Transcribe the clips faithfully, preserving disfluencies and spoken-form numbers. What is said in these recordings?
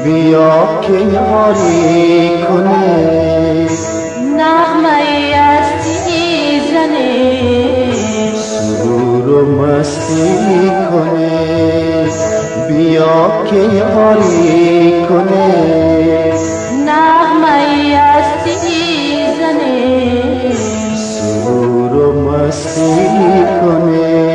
بیا که یاری کنه نغمه استی زنه سرور و مستی کنه بیا که یاری کنه نغمه استی زنه سرور و مستی کنه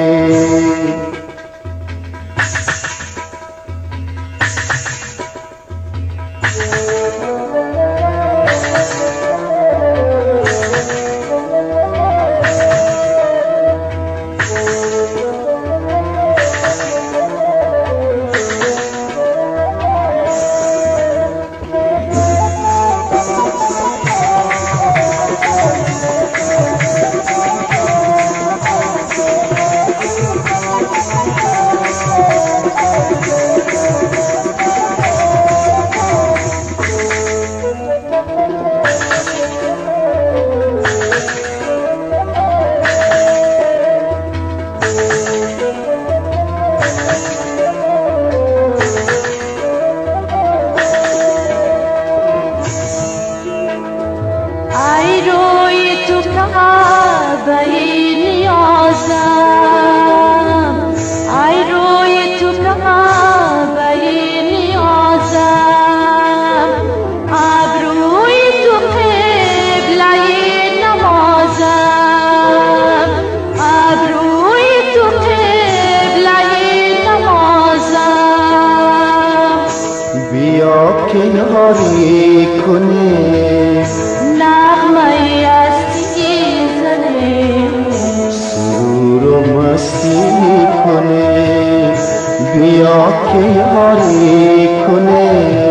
که یاری کنه نغمه استی زنه سرور و مستی کنه بیا که یاری کنه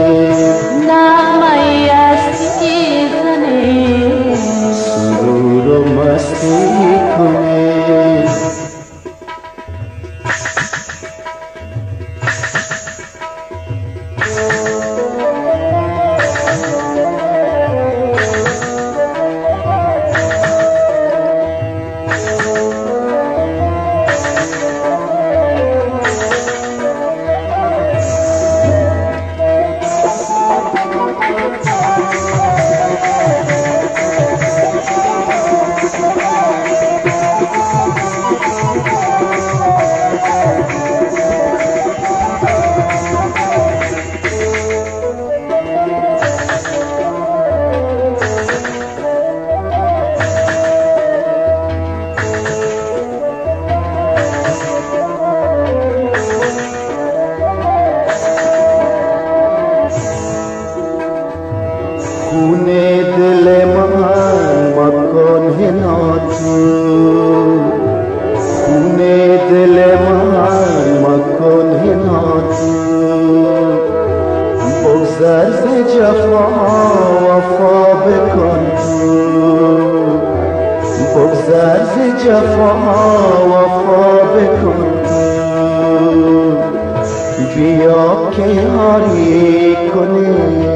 نغمه استی زنه سرور و مستی کنه خونه دل من مکن هناتو خونه دل من مکن هناتو بگذر ز جفا وفا بکن تو بگذر ز جفا وفا بکن تو بیا که یاری کنی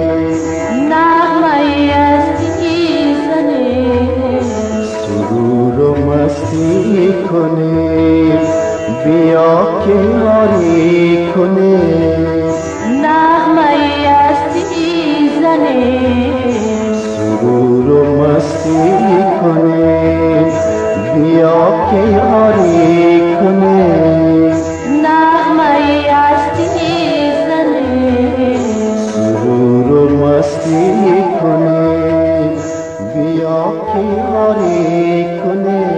سرور و مستی کنه بیا که یاری کنه نغمه استی زنه سرور و مستی کنه بیا که یاری کنه نغمه استی زنه سرور و مستی کنه بیا که یاری کنه